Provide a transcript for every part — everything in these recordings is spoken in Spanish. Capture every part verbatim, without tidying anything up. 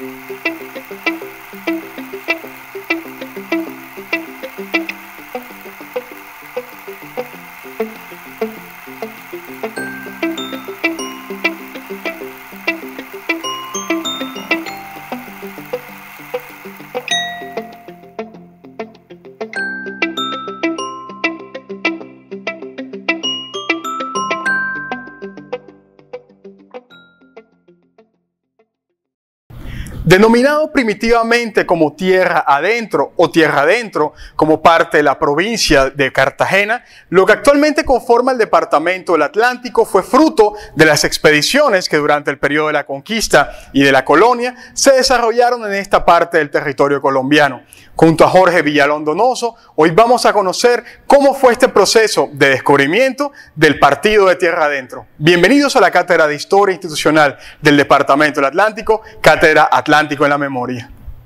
Denominado primitivamente como Tierra Adentro o Tierra Adentro, como parte de la provincia de Cartagena, lo que actualmente conforma el departamento del Atlántico fue fruto de las expediciones que durante el periodo de la conquista y de la colonia se desarrollaron en esta parte del territorio colombiano. Junto a Jorge Villalón Donoso, hoy vamos a conocer cómo fue este proceso de descubrimiento del partido de Tierra Adentro. Bienvenidos a la Cátedra de Historia Institucional del Departamento del Atlántico, Cátedra Atlántico en la Memoria.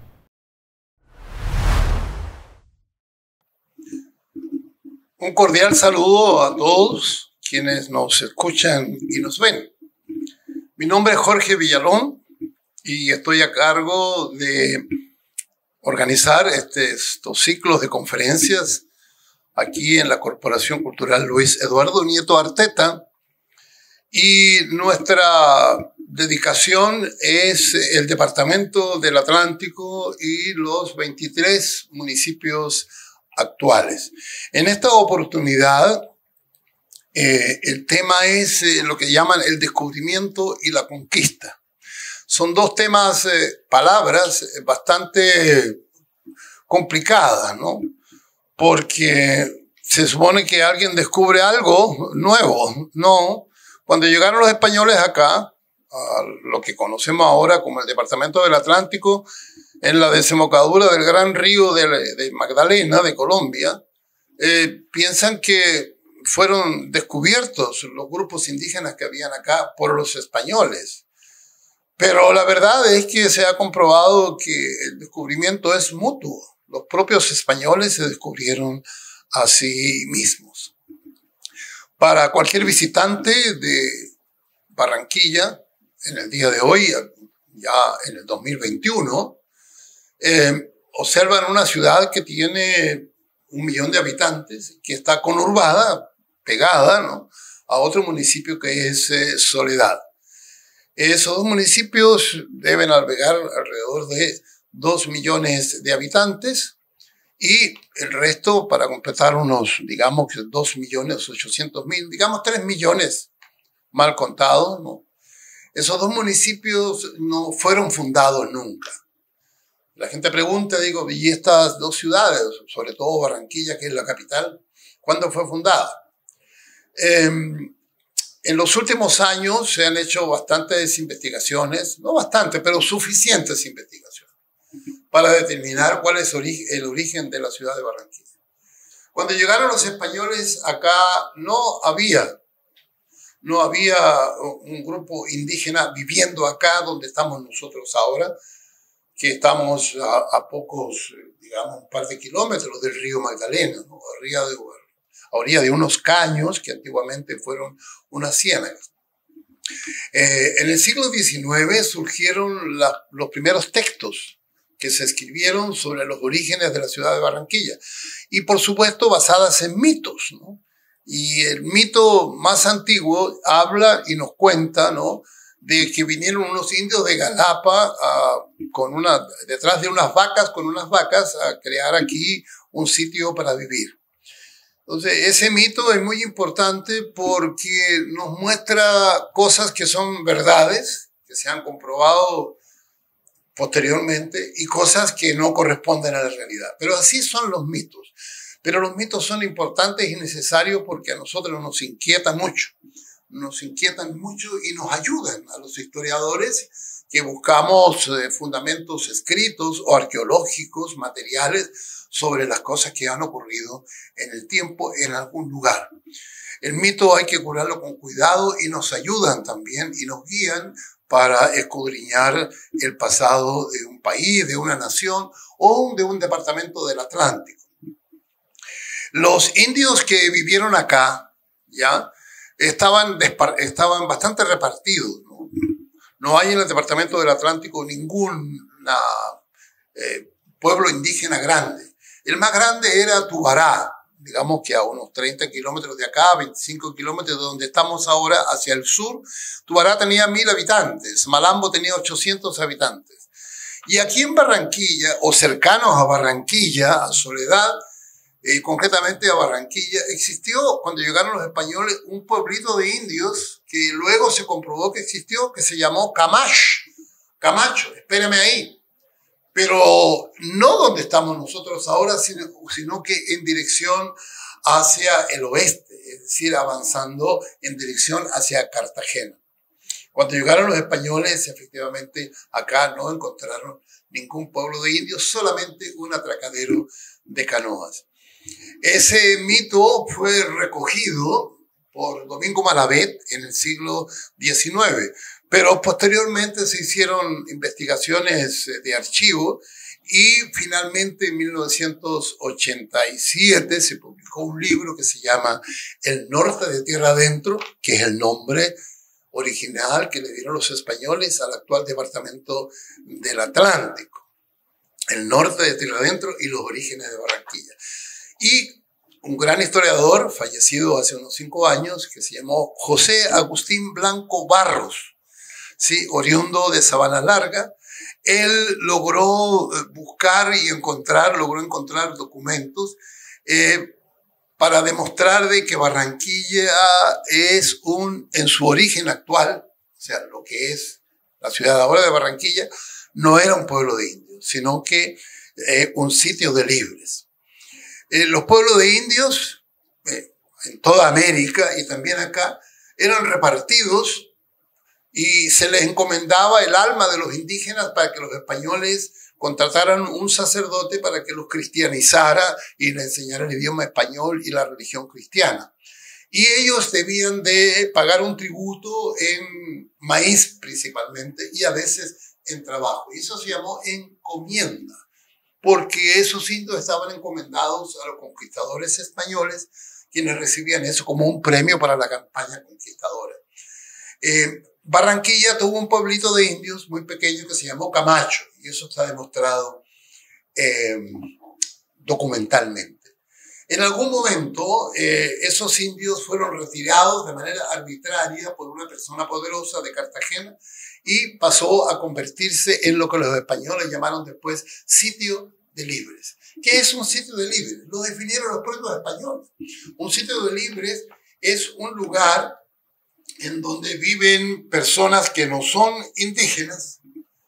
Un cordial saludo a todos quienes nos escuchan y nos ven. Mi nombre es Jorge Villalón y estoy a cargo de organizar este, estos ciclos de conferencias aquí en la Corporación Cultural Luis Eduardo Nieto Arteta, y nuestra dedicación es el Departamento del Atlántico y los veintitrés municipios actuales. En esta oportunidad, eh, el tema es eh, lo que llaman el descubrimiento y la conquista. Son dos temas, eh, palabras eh, bastante complicadas, ¿no? Porque se supone que alguien descubre algo nuevo. No. Cuando llegaron los españoles acá, a lo que conocemos ahora como el Departamento del Atlántico, en la desembocadura del gran río de, de Magdalena, de Colombia, eh, piensan que fueron descubiertos los grupos indígenas que habían acá por los españoles. Pero la verdad es que se ha comprobado que el descubrimiento es mutuo. Los propios españoles se descubrieron a sí mismos. Para cualquier visitante de Barranquilla, en el día de hoy, ya en el dos mil veintiuno, eh, observan una ciudad que tiene un millón de habitantes, que está conurbada, pegada, ¿no?, a otro municipio que es eh, Soledad. Esos dos municipios deben albergar alrededor de dos millones de habitantes y el resto, para completar unos, digamos, dos millones ochocientos mil, digamos tres millones mal contados, ¿no? Esos dos municipios no fueron fundados nunca. La gente pregunta, digo, ¿y estas dos ciudades, sobre todo Barranquilla, que es la capital, cuándo fue fundada? Eh, En los últimos años se han hecho bastantes investigaciones, no bastantes, pero suficientes investigaciones, para determinar cuál es el origen de la ciudad de Barranquilla. Cuando llegaron los españoles acá no había, no había un grupo indígena viviendo acá donde estamos nosotros ahora, que estamos a, a pocos, digamos, un par de kilómetros del río Magdalena, ¿no?, a orilla de a orilla de unos caños que antiguamente fueron unas ciénagas. Eh, en el siglo diecinueve surgieron la, los primeros textos que se escribieron sobre los orígenes de la ciudad de Barranquilla, y por supuesto basadas en mitos, ¿no? Y el mito más antiguo habla y nos cuenta, ¿no?, de que vinieron unos indios de Galapa a, con una, detrás de unas vacas, con unas vacas, a crear aquí un sitio para vivir. Entonces, ese mito es muy importante porque nos muestra cosas que son verdades, que se han comprobado posteriormente, y cosas que no corresponden a la realidad. Pero así son los mitos. Pero los mitos son importantes y necesarios porque a nosotros nos inquietan mucho. Nos inquietan mucho y nos ayudan a los historiadores que buscamos eh, fundamentos escritos o arqueológicos, materiales, sobre las cosas que han ocurrido en el tiempo en algún lugar. El mito hay que curarlo con cuidado y nos ayudan también y nos guían para escudriñar el pasado de un país, de una nación o de un departamento del Atlántico. Los indios que vivieron acá, ya, estaban, estaban bastante repartidos, ¿no? No hay en el departamento del Atlántico ningún eh, pueblo indígena grande. El más grande era Tubará, digamos que a unos treinta kilómetros de acá, veinticinco kilómetros de donde estamos ahora, hacia el sur. Tubará tenía mil habitantes, Malambo tenía ochocientos habitantes. Y aquí en Barranquilla, o cercanos a Barranquilla, a Soledad, eh, concretamente a Barranquilla, existió, cuando llegaron los españoles, un pueblito de indios que luego se comprobó que existió, que se llamó Camacho. Camacho, espérame ahí. Pero no donde estamos nosotros ahora, sino, sino que en dirección hacia el oeste, es decir, avanzando en dirección hacia Cartagena. Cuando llegaron los españoles, efectivamente, acá no encontraron ningún pueblo de indios, solamente un atracadero de canoas. Ese mito fue recogido por Domingo Malavet en el siglo diecinueve, pero posteriormente se hicieron investigaciones de archivo y finalmente en mil novecientos ochenta y siete se publicó un libro que se llama El Norte de Tierra Adentro, que es el nombre original que le dieron los españoles al actual departamento del Atlántico. El Norte de Tierra Adentro y los orígenes de Barranquilla. Y un gran historiador, fallecido hace unos cinco años, que se llamó José Agustín Blanco Barros, ¿sí? Oriundo de Sabana Larga, él logró buscar y encontrar, logró encontrar documentos eh, para demostrar de que Barranquilla es un, en su origen actual, o sea, lo que es la ciudad ahora de Barranquilla, no era un pueblo de indios, sino que eh, un sitio de libres. Eh, los pueblos de indios, eh, en toda América y también acá, eran repartidos y se les encomendaba el alma de los indígenas para que los españoles contrataran un sacerdote para que los cristianizara y les enseñara el idioma español y la religión cristiana. Y ellos debían de pagar un tributo en maíz principalmente y a veces en trabajo. Y eso se llamó encomienda, porque esos indios estaban encomendados a los conquistadores españoles, quienes recibían eso como un premio para la campaña conquistadora. Eh, Barranquilla tuvo un pueblito de indios muy pequeño que se llamó Camacho, y eso está demostrado eh, documentalmente. En algún momento, eh, esos indios fueron retirados de manera arbitraria por una persona poderosa de Cartagena y pasó a convertirse en lo que los españoles llamaron después sitio de libres. ¿Qué es un sitio de libres? Lo definieron los propios españoles. Un sitio de libres es un lugar en donde viven personas que no son indígenas,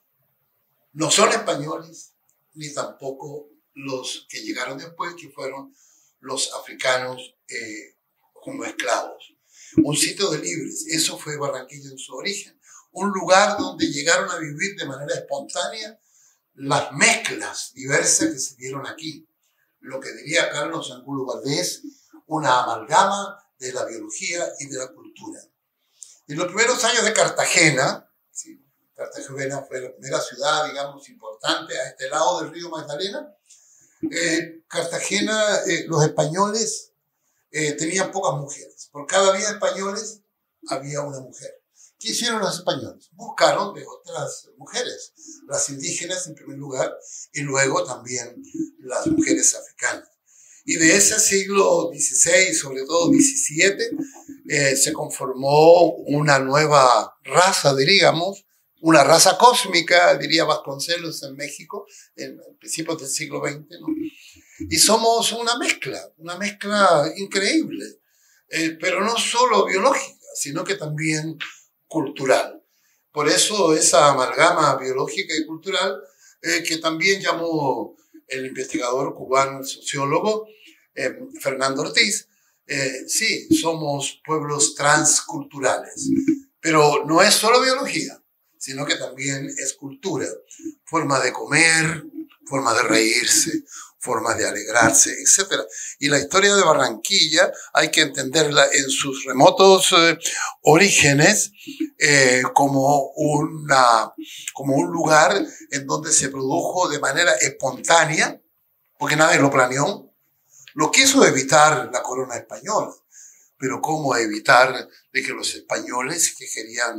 no son españoles, ni tampoco los que llegaron después, que fueron los africanos eh, como esclavos. Un sitio de libres, eso fue Barranquilla en su origen. Un lugar donde llegaron a vivir de manera espontánea las mezclas diversas que se dieron aquí. Lo que diría Carlos Angulo Valdés, una amalgama de la biología y de la cultura. En los primeros años de Cartagena, ¿sí? Cartagena fue la primera ciudad, digamos, importante a este lado del río Magdalena. Eh, Cartagena, eh, los españoles eh, tenían pocas mujeres. Por cada diez españoles había una mujer. ¿Qué hicieron los españoles? Buscaron de otras mujeres, las indígenas en primer lugar, y luego también las mujeres africanas. Y de ese siglo dieciséis, sobre todo diecisiete, eh, se conformó una nueva raza, diríamos, una raza cósmica, diría Vasconcelos en México, en principios del siglo veinte, ¿no? Y somos una mezcla, una mezcla increíble, eh, pero no solo biológica, sino que también cultural. Por eso esa amalgama biológica y cultural eh, que también llamó el investigador cubano, el sociólogo eh, Fernando Ortiz, eh, sí, somos pueblos transculturales, pero no es solo biología, sino que también es cultura, forma de comer, forma de reírse, formas de alegrarse, etcétera. Y la historia de Barranquilla hay que entenderla en sus remotos eh, orígenes eh, como, una, como un lugar en donde se produjo de manera espontánea, porque nadie lo planeó. Lo quiso evitar la corona española, pero ¿cómo evitar de que los españoles que querían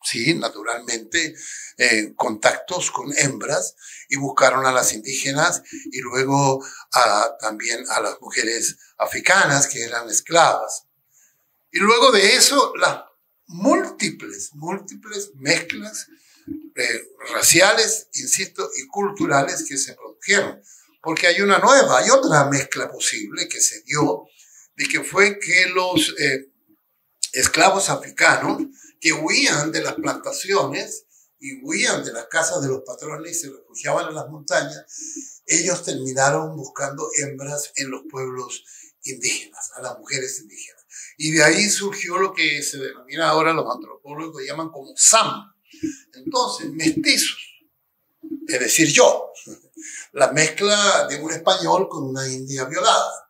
sí, naturalmente, eh, contactos con hembras y buscaron a las indígenas y luego a, también a las mujeres africanas que eran esclavas. Y luego de eso, las múltiples, múltiples mezclas eh, raciales, insisto, y culturales que se produjeron. Porque hay una nueva, hay otra mezcla posible que se dio, de que fue que los eh, esclavos africanos que huían de las plantaciones y huían de las casas de los patrones y se refugiaban en las montañas, ellos terminaron buscando hembras en los pueblos indígenas, a las mujeres indígenas. Y de ahí surgió lo que se denomina ahora, los antropólogos llaman como Sam. Entonces, mestizos, es decir, yo, la mezcla de un español con una india violada,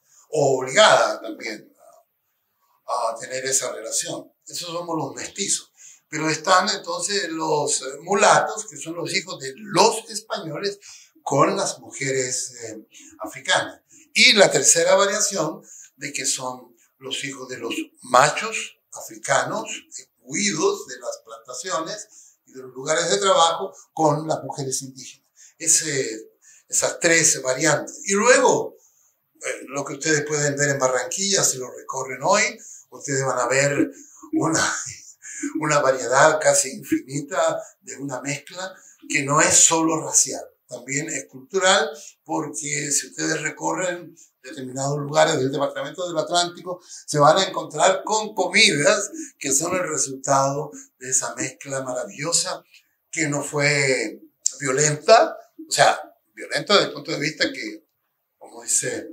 o obligada también a, a tener esa relación. Esos somos los mestizos. Pero están entonces los mulatos, que son los hijos de los españoles, con las mujeres eh, africanas. Y la tercera variación de que son los hijos de los machos africanos, huidos de las plantaciones y de los lugares de trabajo, con las mujeres indígenas. Ese, esas tres variantes. Y luego, eh, lo que ustedes pueden ver en Barranquilla, si lo recorren hoy, ustedes van a ver una, una variedad casi infinita de una mezcla que no es solo racial, también es cultural, porque si ustedes recorren determinados lugares del departamento del Atlántico, se van a encontrar con comidas que son el resultado de esa mezcla maravillosa, que no fue violenta, o sea, violenta desde el punto de vista que, como dice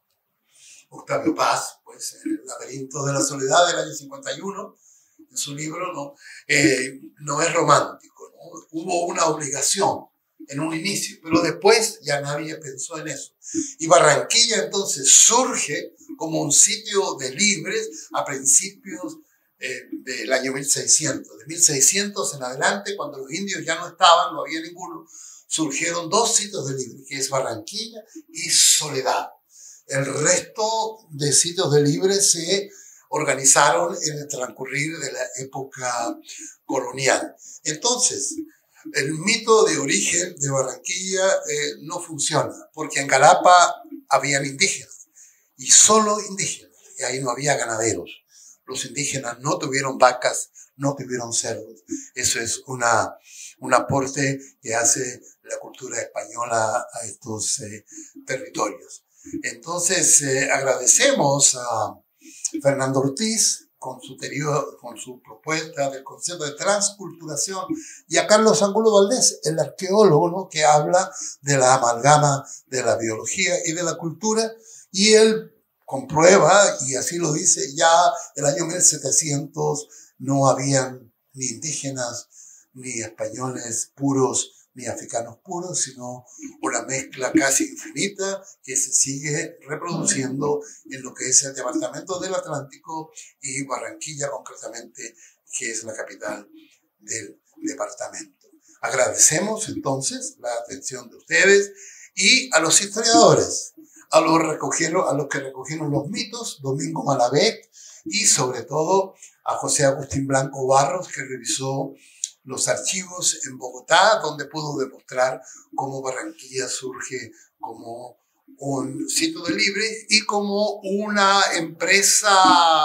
Octavio Paz, pues el laberinto de la soledad del año cincuenta y uno, en su libro, no, eh, no es romántico, ¿no? Hubo una obligación en un inicio, pero después ya nadie pensó en eso. Y Barranquilla entonces surge como un sitio de libres a principios eh, del año mil seiscientos. De mil seiscientos en adelante, cuando los indios ya no estaban, no había ninguno, surgieron dos sitios de libres, que es Barranquilla y Soledad. El resto de sitios de libres se organizaron en el transcurrir de la época colonial. Entonces, el mito de origen de Barranquilla eh, no funciona, porque en Galapa habían indígenas, y solo indígenas, y ahí no había ganaderos. Los indígenas no tuvieron vacas, no tuvieron cerdos. Eso es una, un aporte que hace la cultura española a estos eh, territorios. Entonces, eh, agradecemos a Fernando Ortiz con su, teoría, con su propuesta del concepto de transculturación, y a Carlos Angulo Valdés, el arqueólogo, ¿no?, que habla de la amalgama de la biología y de la cultura, y él comprueba, y así lo dice, ya el año mil setecientos no habían ni indígenas, ni españoles puros, ni africanos puros, sino una mezcla casi infinita que se sigue reproduciendo en lo que es el departamento del Atlántico y Barranquilla concretamente, que es la capital del departamento. Agradecemos entonces la atención de ustedes y a los historiadores, a los, recogieron, a los que recogieron los mitos, Domingo Malabec, y sobre todo a José Agustín Blanco Barros, que revisó los archivos en Bogotá, donde pudo demostrar cómo Barranquilla surge como un sitio de libres y como una empresa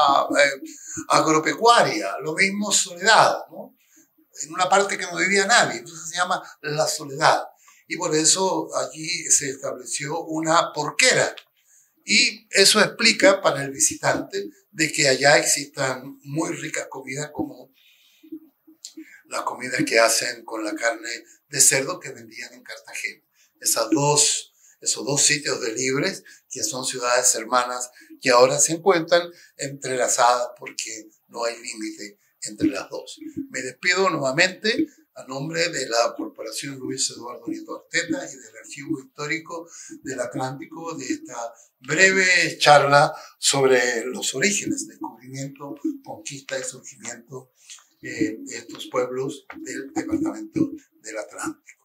eh, agropecuaria. Lo mismo Soledad, ¿no? En una parte que no vivía nadie, entonces se llama La Soledad. Y por eso allí se estableció una porquera. Y eso explica para el visitante de que allá existan muy ricas comidas como las comidas que hacen con la carne de cerdo que vendían en Cartagena. Esas dos, esos dos sitios de libres, que son ciudades hermanas, que ahora se encuentran entrelazadas porque no hay límite entre las dos. Me despido nuevamente a nombre de la Corporación Luis Eduardo Nieto Arteta y del Archivo Histórico del Atlántico, de esta breve charla sobre los orígenes, descubrimiento, conquista y surgimiento de estos pueblos del departamento del Atlántico.